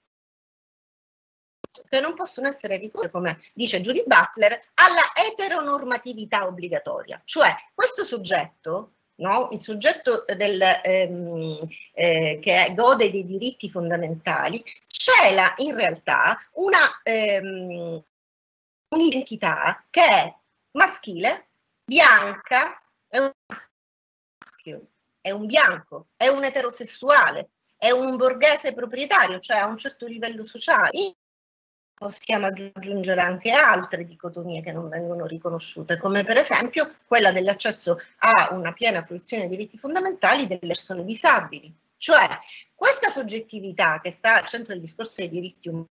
che non possono essere ricondotte, come dice Judith Butler, alla eteronormatività obbligatoria. Cioè questo soggetto, no, il soggetto che gode dei diritti fondamentali, cela in realtà un'identità che è maschile, bianca, è un maschio, è un bianco, è un eterosessuale, è un borghese proprietario, cioè a un certo livello sociale. Possiamo aggiungere anche altre dicotomie che non vengono riconosciute, come per esempio quella dell'accesso a una piena fruizione dei diritti fondamentali delle persone disabili. Cioè questa soggettività che sta al centro del discorso dei diritti umani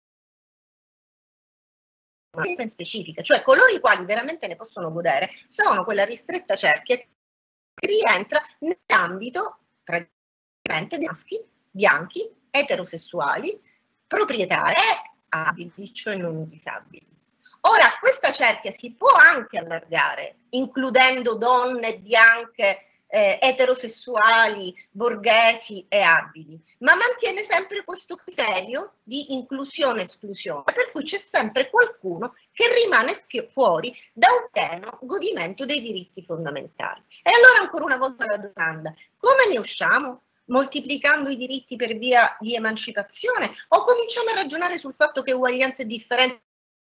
ben specifica, cioè coloro i quali veramente ne possono godere sono quella ristretta cerchia che rientra nell'ambito tradizionalmente di maschi, bianchi, eterosessuali, proprietari e abili, cioè non disabili. Ora, questa cerchia si può anche allargare, includendo donne bianche, eterosessuali, borghesi e abili, ma mantiene sempre questo criterio di inclusione-esclusione, per cui c'è sempre qualcuno che rimane fuori da un pieno godimento dei diritti fondamentali. E allora ancora una volta la domanda: come ne usciamo? Moltiplicando i diritti per via di emancipazione, o cominciamo a ragionare sul fatto che uguaglianza e differenza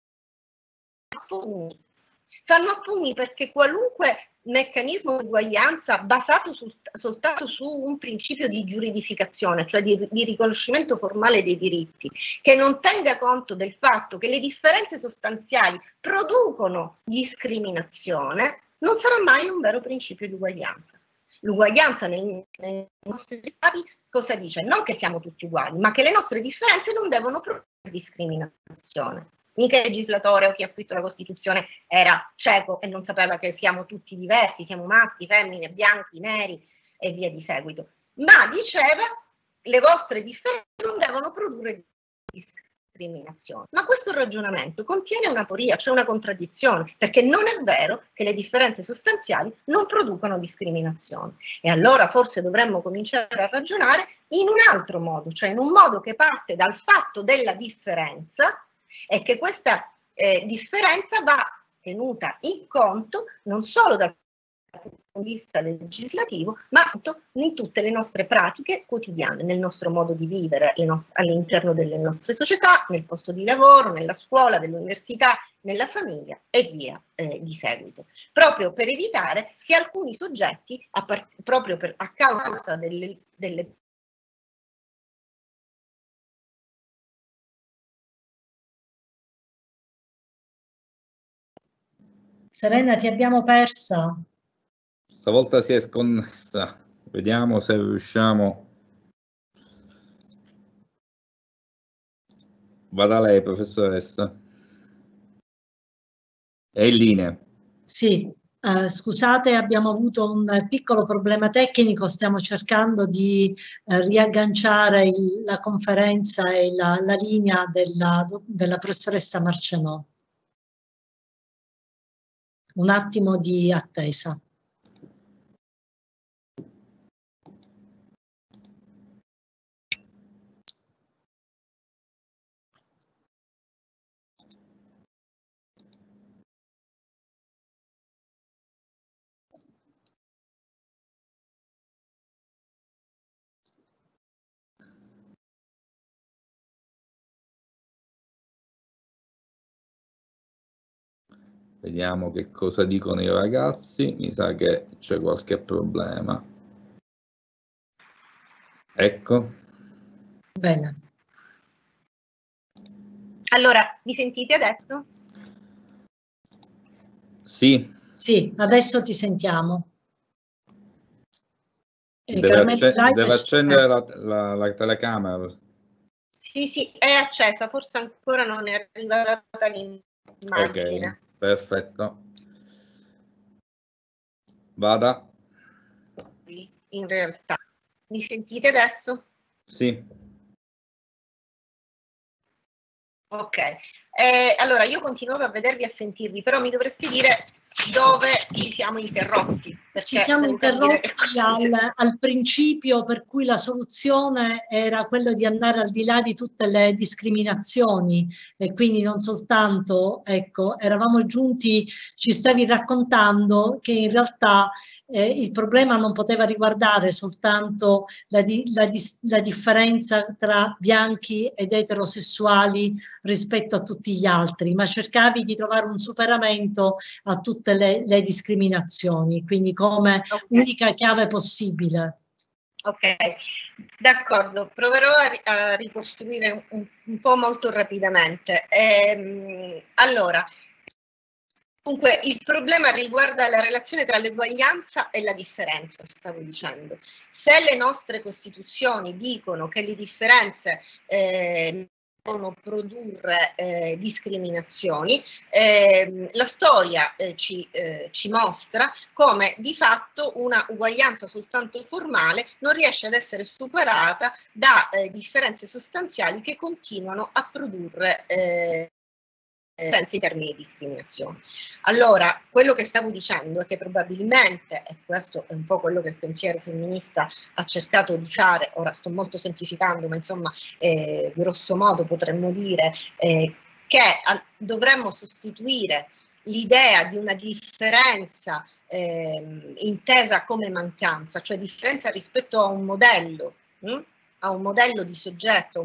fanno a pugni, perché qualunque meccanismo di uguaglianza basato soltanto su un principio di giuridificazione, cioè di riconoscimento formale dei diritti, che non tenga conto del fatto che le differenze sostanziali producono discriminazione, non sarà mai un vero principio di uguaglianza. L'uguaglianza nei nostri stati cosa dice? Non che siamo tutti uguali, ma che le nostre differenze non devono produrre discriminazione. Mica il legislatore o chi ha scritto la Costituzione era cieco e non sapeva che siamo tutti diversi, siamo maschi, femmine, bianchi, neri e via di seguito, ma diceva le vostre differenze non devono produrre discriminazione. Ma questo ragionamento contiene una aporia, cioè una contraddizione, perché non è vero che le differenze sostanziali non producono discriminazione. E allora forse dovremmo cominciare a ragionare in un altro modo, cioè in un modo che parte dal fatto della differenza, e che questa differenza va tenuta in conto non solo dal punto di vista legislativo, ma in tutte le nostre pratiche quotidiane, nel nostro modo di vivere all'interno delle nostre società, nel posto di lavoro, nella scuola, nell'università, nella famiglia e via di seguito, proprio per evitare che alcuni soggetti, proprio a causa delle Serena, ti abbiamo persa. Stavolta si è sconnessa. Vediamo se riusciamo. Vada lei, professoressa. È in linea. Sì, scusate, abbiamo avuto un piccolo problema tecnico, stiamo cercando di riagganciare la conferenza e la linea della professoressa Marcenò. Un attimo di attesa. Vediamo che cosa dicono i ragazzi. Mi sa che c'è qualche problema. Ecco. Bene. Allora, mi sentite adesso? Sì. Sì, adesso ti sentiamo. Deve accendere la telecamera. Sì, è accesa, forse ancora non è arrivata l'immagine. Ok, perfetto. Vada. In realtà, mi sentite adesso? Sì. Ok, allora io continuavo a vedervi e a sentirvi, però mi dovresti dire dove ci siamo interrotti. Ci siamo interrotti al principio, per cui la soluzione era quella di andare al di là di tutte le discriminazioni, e quindi non soltanto, ecco, eravamo giunti, ci stavi raccontando che in realtà il problema non poteva riguardare soltanto la differenza tra bianchi ed eterosessuali rispetto a tutti gli altri, ma cercavi di trovare un superamento a tutte le discriminazioni, quindi come unica chiave possibile. Ok, d'accordo, proverò a ricostruire un po' molto rapidamente. Allora, dunque, il problema riguarda la relazione tra l'eguaglianza e la differenza, stavo dicendo. Se le nostre Costituzioni dicono che le differenze devono produrre discriminazioni, la storia ci mostra come di fatto una uguaglianza soltanto formale non riesce ad essere superata da differenze sostanziali che continuano a produrre in termini di discriminazione. Allora, quello che stavo dicendo è che probabilmente, e questo è un po' quello che il pensiero femminista ha cercato di fare, ora sto molto semplificando, ma insomma, grosso modo potremmo dire che dovremmo sostituire l'idea di una differenza intesa come mancanza, cioè differenza rispetto a un modello, a un modello di soggetto,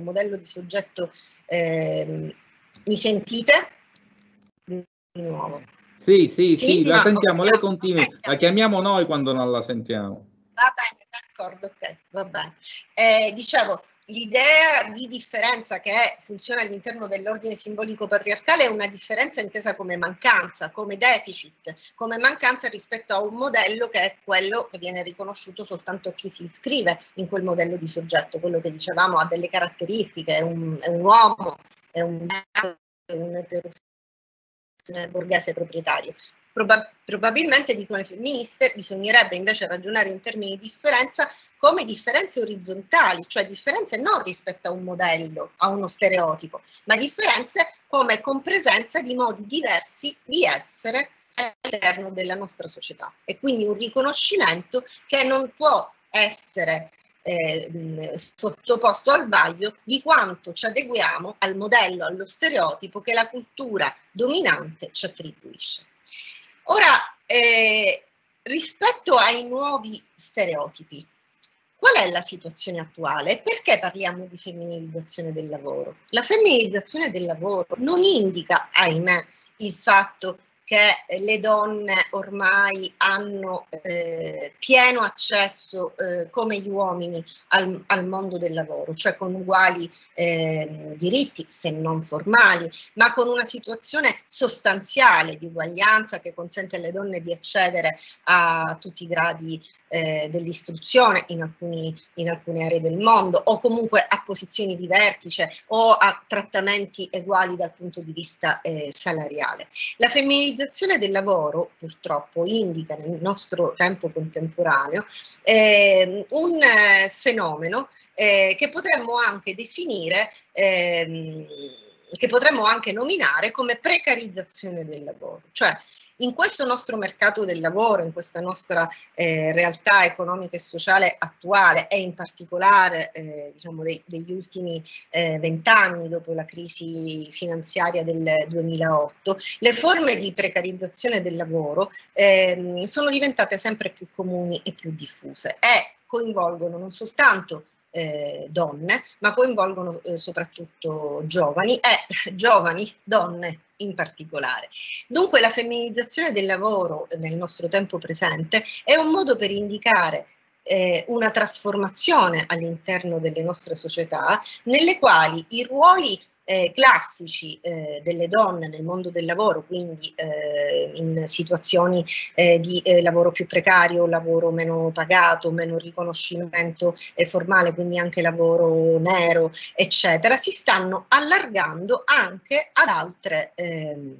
mi sentite? Di nuovo. Sì, la sentiamo, lei continui, la chiamiamo noi quando non la sentiamo. Va bene, d'accordo, ok, va bene. Dicevo, l'idea di differenza che funziona all'interno dell'ordine simbolico patriarcale è una differenza intesa come mancanza, come deficit, come mancanza rispetto a un modello che è quello che viene riconosciuto soltanto a chi si iscrive in quel modello di soggetto, quello che dicevamo ha delle caratteristiche, è un uomo, è un eterosessuale borghese proprietario. Probabilmente, dicono le femministe, bisognerebbe invece ragionare in termini di differenza come differenze orizzontali, cioè differenze non rispetto a un modello, a uno stereotipo, ma differenze come compresenza di modi diversi di essere all'interno della nostra società. E quindi un riconoscimento che non può essere sottoposto al vaglio di quanto ci adeguiamo al modello, allo stereotipo che la cultura dominante ci attribuisce. Ora, rispetto ai nuovi stereotipi, qual è la situazione attuale e perché parliamo di femminilizzazione del lavoro? La femminilizzazione del lavoro non indica, ahimè, il fatto che le donne ormai hanno pieno accesso come gli uomini al mondo del lavoro, cioè con uguali diritti, se non formali, ma con una situazione sostanziale di uguaglianza che consente alle donne di accedere a tutti i gradi dell'istruzione in alcune aree del mondo, o comunque a posizioni di vertice o a trattamenti uguali dal punto di vista salariale. La femminilizzazione del lavoro purtroppo indica nel nostro tempo contemporaneo un fenomeno che potremmo anche definire, che potremmo anche nominare come precarizzazione del lavoro, cioè in questo nostro mercato del lavoro, in questa nostra realtà economica e sociale attuale e in particolare diciamo degli ultimi 20 anni dopo la crisi finanziaria del 2008, le forme di precarizzazione del lavoro sono diventate sempre più comuni e più diffuse e coinvolgono non soltanto donne, ma coinvolgono soprattutto giovani e giovani donne in particolare. Dunque la femminilizzazione del lavoro nel nostro tempo presente è un modo per indicare una trasformazione all'interno delle nostre società nelle quali i ruoli classici delle donne nel mondo del lavoro, quindi in situazioni di lavoro più precario, lavoro meno pagato, meno riconoscimento formale, quindi anche lavoro nero, eccetera, si stanno allargando anche ad altre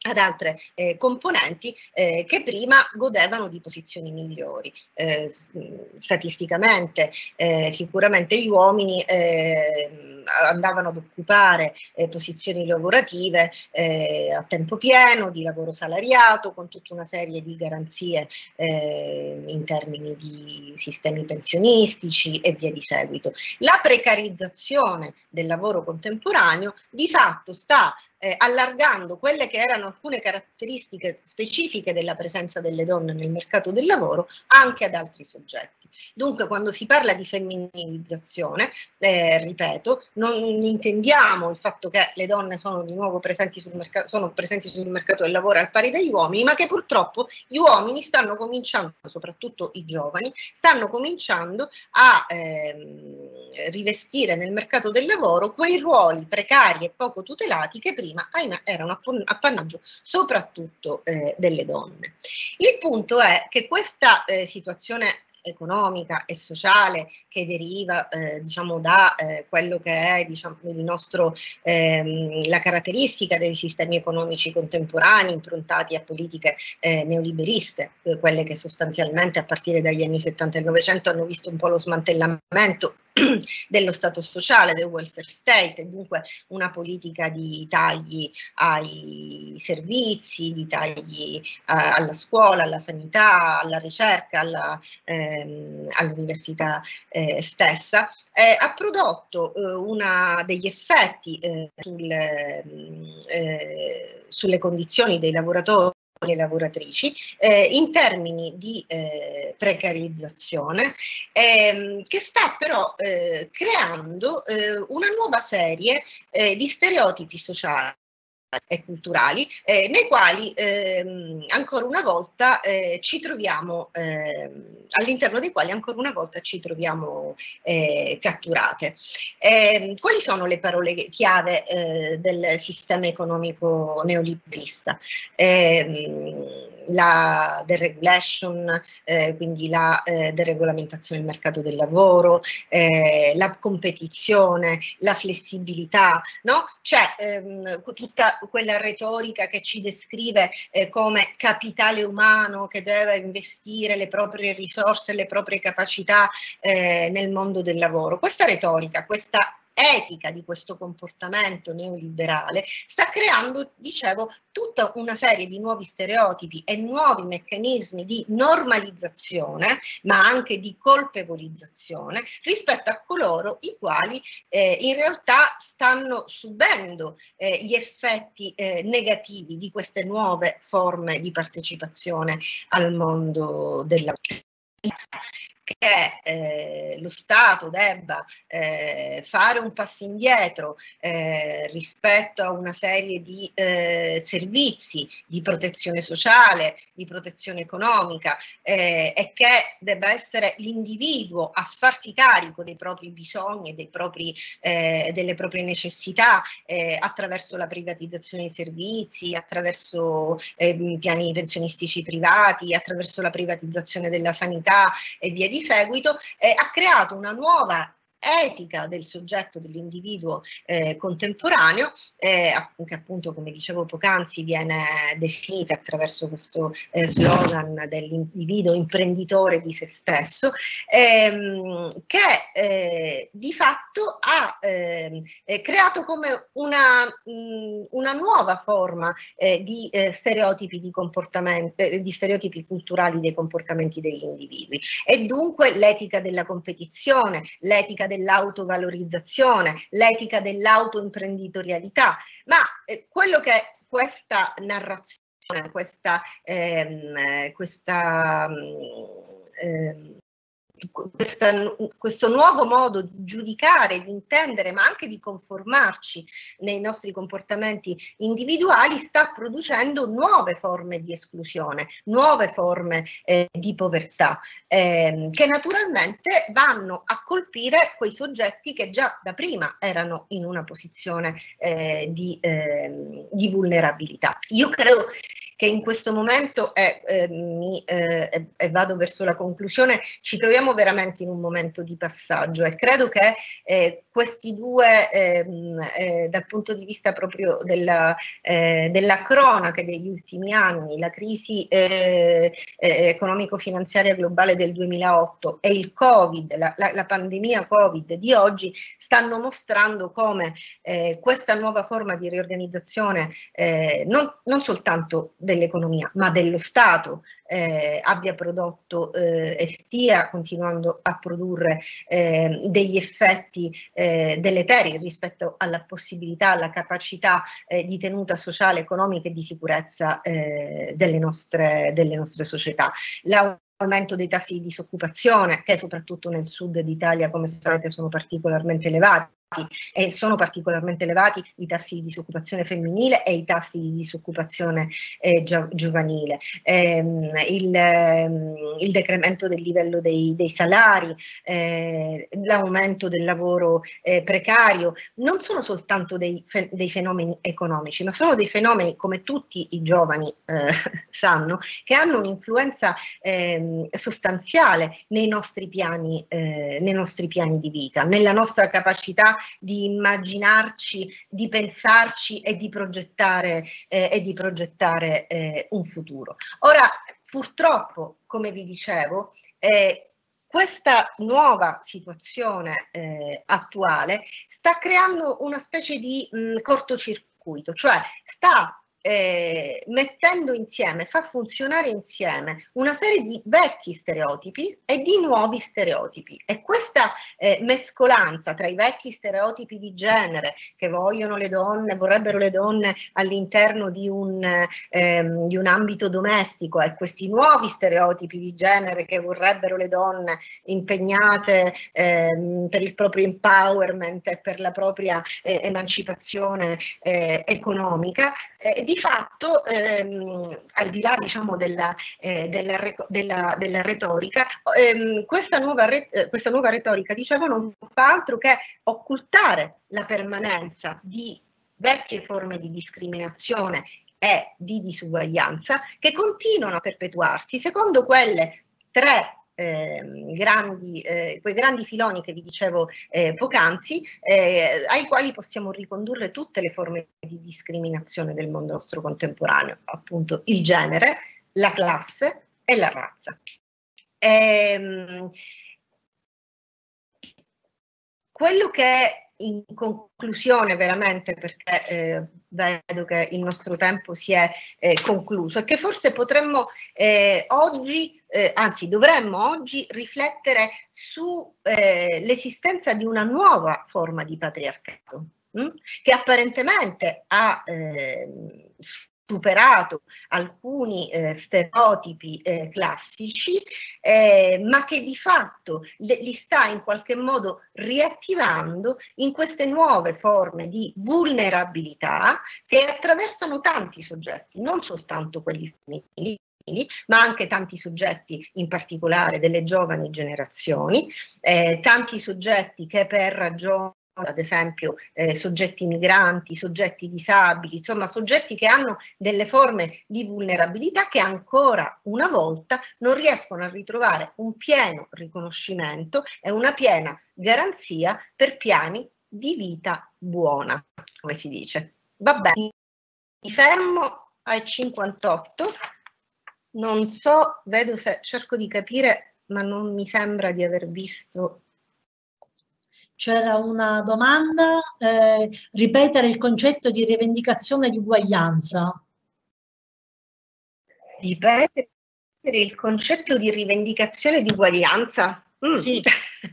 ad altre componenti che prima godevano di posizioni migliori. Statisticamente sicuramente gli uomini andavano ad occupare posizioni lavorative a tempo pieno, di lavoro salariato, con tutta una serie di garanzie in termini di sistemi pensionistici e via di seguito. La precarizzazione del lavoro contemporaneo di fatto sta allargando quelle che erano alcune caratteristiche specifiche della presenza delle donne nel mercato del lavoro anche ad altri soggetti. Dunque, quando si parla di femminilizzazione, ripeto, non intendiamo il fatto che le donne sono di nuovo presenti sul mercato del lavoro al pari degli uomini, ma che purtroppo gli uomini stanno cominciando, soprattutto i giovani, stanno cominciando a rivestire nel mercato del lavoro quei ruoli precari e poco tutelati che prima, ahimè, erano appannaggio soprattutto delle donne. Il punto è che questa situazione economica e sociale che deriva diciamo da quello che è diciamo, il nostro, la caratteristica dei sistemi economici contemporanei improntati a politiche neoliberiste, quelle che sostanzialmente a partire dagli anni 70 e 900 hanno visto un po' lo smantellamento dello Stato sociale, del welfare state, e dunque una politica di tagli ai servizi, di tagli alla scuola, alla sanità, alla ricerca, all'università stessa, ha prodotto degli effetti sulle condizioni dei lavoratori e lavoratrici in termini di precarizzazione che sta però creando una nuova serie di stereotipi sociali e culturali nei quali ancora una volta ci troviamo all'interno dei quali ancora una volta ci troviamo catturate. Quali sono le parole chiave del sistema economico neoliberista? La deregulation, quindi la deregolamentazione del mercato del lavoro, la competizione, la flessibilità, no? C'è tutta quella retorica che ci descrive come capitale umano che deve investire le proprie risorse, le proprie capacità nel mondo del lavoro. Questa retorica, questa etica di questo comportamento neoliberale sta creando, dicevo, tutta una serie di nuovi stereotipi e nuovi meccanismi di normalizzazione, ma anche di colpevolizzazione rispetto a coloro i quali in realtà stanno subendo gli effetti negativi di queste nuove forme di partecipazione al mondo del lavoro. Che lo Stato debba fare un passo indietro rispetto a una serie di servizi di protezione sociale, di protezione economica e che debba essere l'individuo a farsi carico dei propri bisogni e delle proprie necessità attraverso la privatizzazione dei servizi, attraverso piani pensionistici privati, attraverso la privatizzazione della sanità e via di seguito, ha creato una nuova etica del soggetto, dell'individuo contemporaneo, che appunto, come dicevo poc'anzi, viene definita attraverso questo slogan dell'individuo imprenditore di se stesso, che di fatto ha creato come una nuova forma di stereotipi di comportamento, di stereotipi culturali dei comportamenti degli individui, e dunque l'etica della competizione, l'etica dell'autovalorizzazione, l'etica dell'autoimprenditorialità, ma quello che questa narrazione, questo nuovo modo di giudicare, di intendere, ma anche di conformarci nei nostri comportamenti individuali, sta producendo nuove forme di esclusione, nuove forme di povertà, che naturalmente vanno a colpire quei soggetti che già da prima erano in una posizione di vulnerabilità. Io credo che in questo momento, vado verso la conclusione, ci troviamo veramente in un momento di passaggio, e credo che questi due, dal punto di vista proprio della cronaca degli ultimi anni, la crisi economico-finanziaria globale del 2008 e il Covid, la pandemia Covid di oggi, stanno mostrando come questa nuova forma di riorganizzazione non soltanto dell'economia ma dello Stato abbia prodotto e stia continuando a produrre degli effetti deleteri rispetto alla possibilità, alla capacità di tenuta sociale, economica e di sicurezza delle nostre società. L'aumento dei tassi di disoccupazione, che soprattutto nel sud d'Italia, come sapete, sono particolarmente elevati, e sono particolarmente elevati i tassi di disoccupazione femminile e i tassi di disoccupazione giovanile, il decremento del livello dei salari, l'aumento del lavoro precario, non sono soltanto dei fenomeni economici, ma sono dei fenomeni, come tutti i giovani sanno, che hanno un'influenza sostanziale nei nostri piani di vita, nella nostra capacità di immaginarci, di pensarci e di progettare un futuro. Ora, purtroppo, come vi dicevo, questa nuova situazione attuale sta creando una specie di cortocircuito, cioè sta mettendo insieme, fa funzionare insieme una serie di vecchi stereotipi e di nuovi stereotipi, e questa mescolanza tra i vecchi stereotipi di genere che vorrebbero le donne all'interno di un ambito domestico, e questi nuovi stereotipi di genere che vorrebbero le donne impegnate per il proprio empowerment e per la propria emancipazione economica, di fatto, al di là, diciamo, della retorica, questa nuova retorica, dicevo, non fa altro che occultare la permanenza di vecchie forme di discriminazione e di disuguaglianza che continuano a perpetuarsi secondo quelle quei grandi filoni che vi dicevo poc'anzi, ai quali possiamo ricondurre tutte le forme di discriminazione del mondo nostro contemporaneo, appunto il genere, la classe e la razza. Quello che in conclusione, veramente, perché vedo che il nostro tempo si è concluso, è che forse potremmo oggi, anzi dovremmo oggi riflettere sull'esistenza di una nuova forma di patriarcato, che apparentemente ha superato alcuni stereotipi classici, ma che di fatto li sta in qualche modo riattivando in queste nuove forme di vulnerabilità che attraversano tanti soggetti, non soltanto quelli femminili, ma anche tanti soggetti, in particolare delle giovani generazioni, tanti soggetti che per ragioni, ad esempio soggetti migranti, soggetti disabili, insomma soggetti che hanno delle forme di vulnerabilità che ancora una volta non riescono a ritrovare un pieno riconoscimento e una piena garanzia per piani di vita buona, come si dice. Va bene, mi fermo ai 58, non so, vedo se cerco di capire, ma non mi sembra di aver visto. C'era una domanda, ripetere il concetto di rivendicazione di uguaglianza. Ripetere il concetto di rivendicazione di uguaglianza? Sì.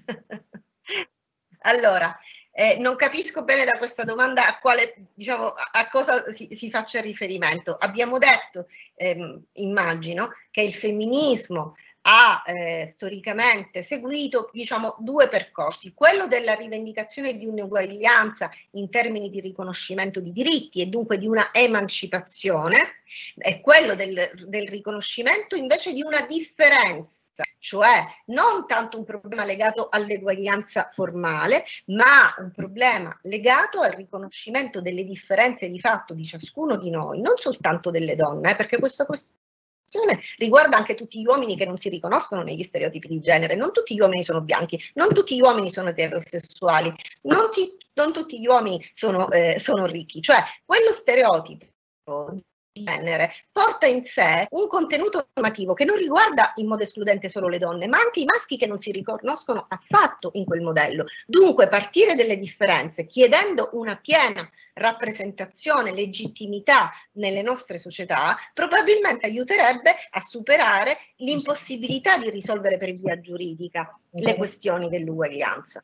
Allora, non capisco bene da questa domanda a quale, diciamo, a cosa si faccia riferimento. Abbiamo detto, immagino, che il femminismo ha storicamente seguito, diciamo, due percorsi: quello della rivendicazione di un'uguaglianza in termini di riconoscimento di diritti e dunque di una emancipazione, e quello del riconoscimento invece di una differenza cioè non tanto un problema legato all'eguaglianza formale, ma un problema legato al riconoscimento delle differenze di fatto di ciascuno di noi, non soltanto delle donne, perché questa questione riguarda anche tutti gli uomini che non si riconoscono negli stereotipi di genere. Non tutti gli uomini sono bianchi, non tutti gli uomini sono eterosessuali, non tutti gli uomini sono ricchi, cioè quello stereotipo di genere porta in sé un contenuto normativo che non riguarda in modo escludente solo le donne, ma anche i maschi che non si riconoscono affatto in quel modello. Dunque partire dalle differenze, chiedendo una piena rappresentazione, legittimità nelle nostre società, probabilmente aiuterebbe a superare l'impossibilità di risolvere per via giuridica le questioni dell'uguaglianza.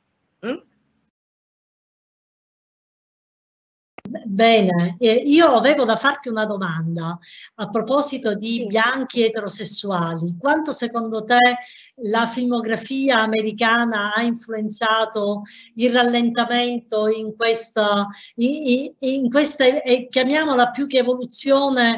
Bene, io avevo da farti una domanda a proposito di bianchi eterosessuali. Quanto secondo te la filmografia americana ha influenzato il rallentamento in questa chiamiamola più che evoluzione,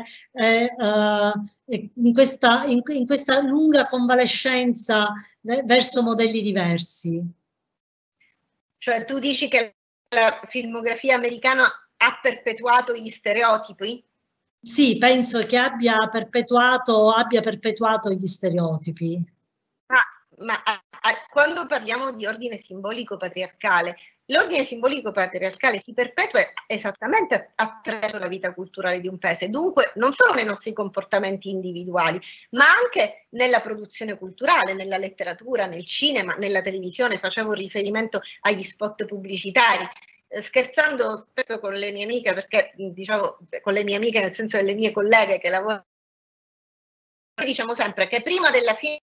in questa lunga convalescenza verso modelli diversi? Cioè tu dici che la filmografia americana ha perpetuato gli stereotipi? Sì, penso che abbia perpetuato gli stereotipi. Ma quando parliamo di ordine simbolico patriarcale, l'ordine simbolico patriarcale si perpetua esattamente attraverso la vita culturale di un paese, dunque non solo nei nostri comportamenti individuali, ma anche nella produzione culturale, nella letteratura, nel cinema, nella televisione. Facevo riferimento agli spot pubblicitari. Scherzando spesso con le mie amiche, perché diciamo con le mie amiche nel senso delle mie colleghe che lavorano, diciamo sempre che prima della fine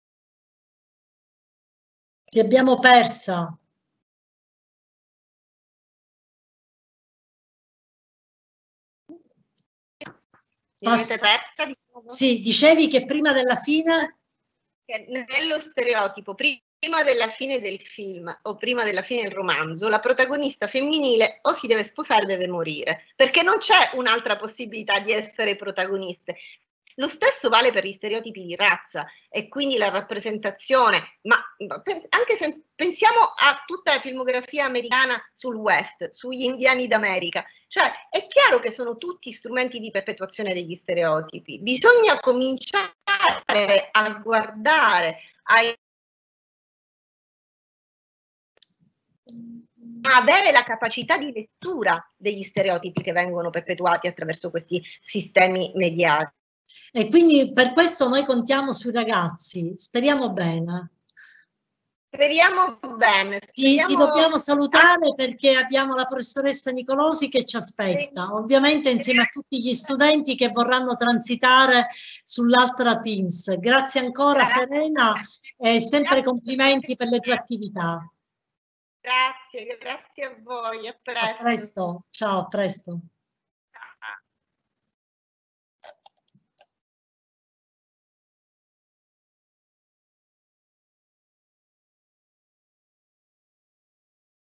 ti abbiamo persa. persa, diciamo? Sì, dicevi che prima della fine? Nello stereotipo, prima della fine del film o prima della fine del romanzo, la protagonista femminile o si deve sposare o deve morire, perché non c'è un'altra possibilità di essere protagoniste. Lo stesso vale per gli stereotipi di razza e quindi la rappresentazione, ma anche se pensiamo a tutta la filmografia americana sul West, sugli indiani d'America, cioè è chiaro che sono tutti strumenti di perpetuazione degli stereotipi. Bisogna cominciare a guardare, a avere la capacità di lettura degli stereotipi che vengono perpetuati attraverso questi sistemi mediati. E quindi per questo noi contiamo sui ragazzi, speriamo bene. Speriamo bene. Ti dobbiamo salutare perché abbiamo la professoressa Nicolosi che ci aspetta, ovviamente insieme a tutti gli studenti che vorranno transitare sull'Altra Teams. Grazie ancora Serena e sempre complimenti per le tue attività. Grazie a voi, a presto. A presto, ciao, a presto.